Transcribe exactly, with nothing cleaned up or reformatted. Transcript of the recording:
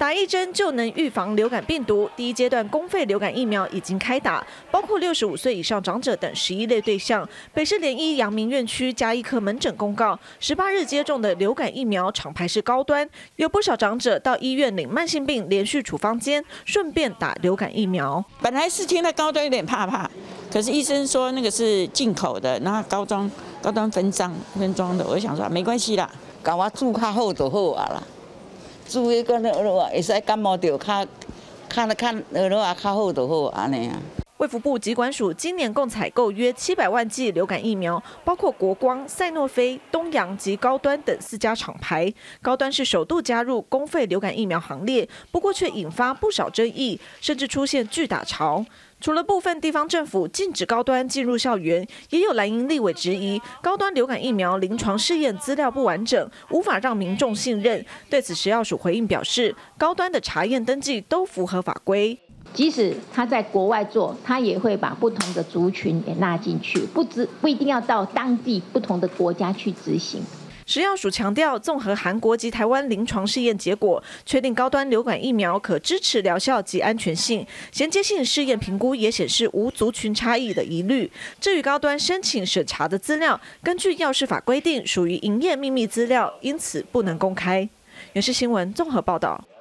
打一针就能预防流感病毒。第一阶段公费流感疫苗已经开打，包括六十五岁以上长者等十一类对象。北市联医阳明院区家医科门诊公告，十八日接种的流感疫苗厂牌是高端，有不少长者到医院领慢性病连续处方间，顺便打流感疫苗。 本来是听到高端有点怕怕，可是医生说那个是进口的，然后高端高端分装分装的，我就想说没关系啦， 甲我煮较好就好啊啦。 煮迄个落落啊，会使感冒着较较较落落啊较好就好安尼啊。 卫福部疾管署今年共采购约七百万剂流感疫苗，包括国光、赛诺菲、东洋及高端等四家厂牌。高端是首度加入公费流感疫苗行列，不过却引发不少争议，甚至出现拒打潮。 除了部分地方政府禁止高端进入校园，也有蓝营立委质疑高端流感疫苗临床试验资料不完整，无法让民众信任。对此，食药署回应表示，高端的查验登记都符合法规。 即使他在国外做，他也会把不同的族群也纳进去，不只不一定要到当地不同的国家去执行。 食药署强调，综合韩国及台湾临床试验结果，确定高端流感疫苗可支持疗效及安全性。衔接性试验评估也显示无族群差异的疑虑。至于高端申请审查的资料，根据药事法规定，属于营业秘密资料，因此不能公开。原视新闻综合报道。